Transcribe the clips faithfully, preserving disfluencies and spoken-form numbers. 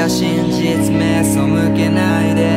だ真実目背けないで、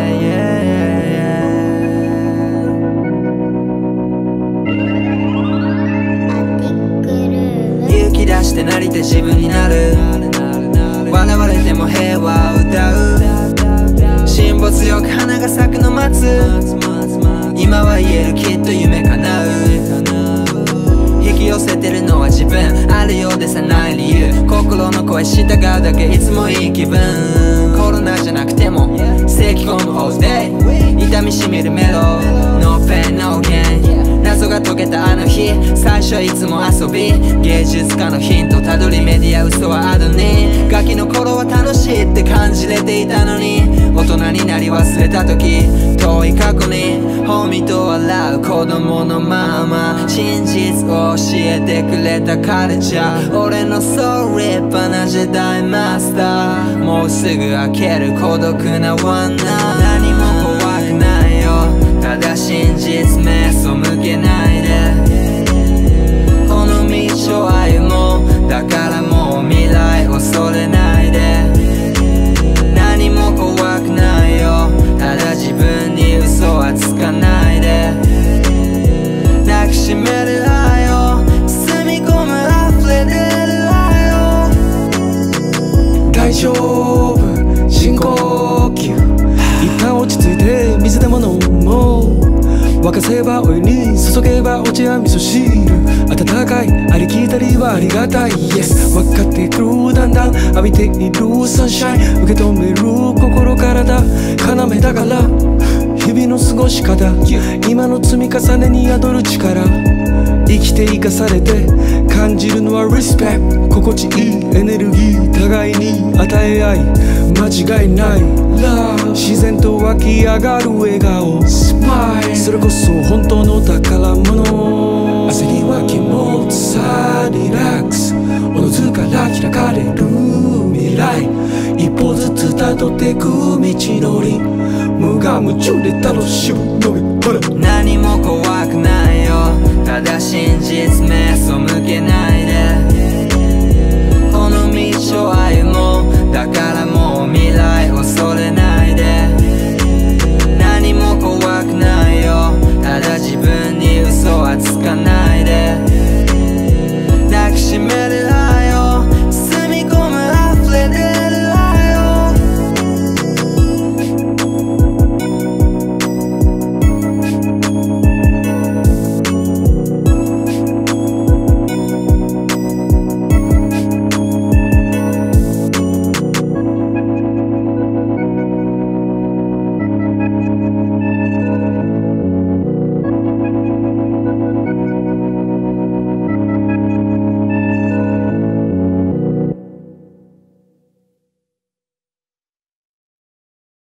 勇気出してなりて自分になる、笑われても平和を歌う、辛抱強く花が咲くの待つ、今は言えるきっと夢叶う、引き寄せてるのは自分、あるようでさない理由、心の声従うだけいつもいい気分、コロナじゃなくても咳込む方で痛みしみるメロ No pain no gain、 謎が解けたあの日、最初はいつも遊び、芸術家のヒントたどりメディア嘘はアドに、ガキの頃は楽しいって感じれていたのに、大人になり忘れた時、遠い過去にホミと笑う子供のまま、真実を教えてくれたカルチャー、俺のソウル立派なジェダイマスター、もうすぐ開ける孤独な罠、何も怖くないよ、ただ真実目背けないで、この道を歩もう、だからもう未来恐れないで、何も怖くないよ、ただ自分に嘘はつかないで、抱きしめる愛を包み込む溢れ出る愛を、大丈夫深呼吸、一旦落ち着いて水でも飲もう、沸かせばお湯に注げばお茶や味噌汁、温かいありきたりはありがたい Yes 分かってくる、だんだん浴びているサンシャイン、受け止める心体要だから、日々の過ごし方、今の積み重ねに宿る力、生きて生かされて感じるのは Respect、 心地いいエネルギー互いに与え合い、間違いない Love、 自然と湧き上がる笑顔 Smile、 それこそ本当の宝物、焦りは気持ちさリラックス、おのずから開かれる未来、一歩ずつ辿ってく道のり、無我夢中で楽しむのみ、ほら何も怖くないよ、ただ真実目背けないで、この道を歩もう、だから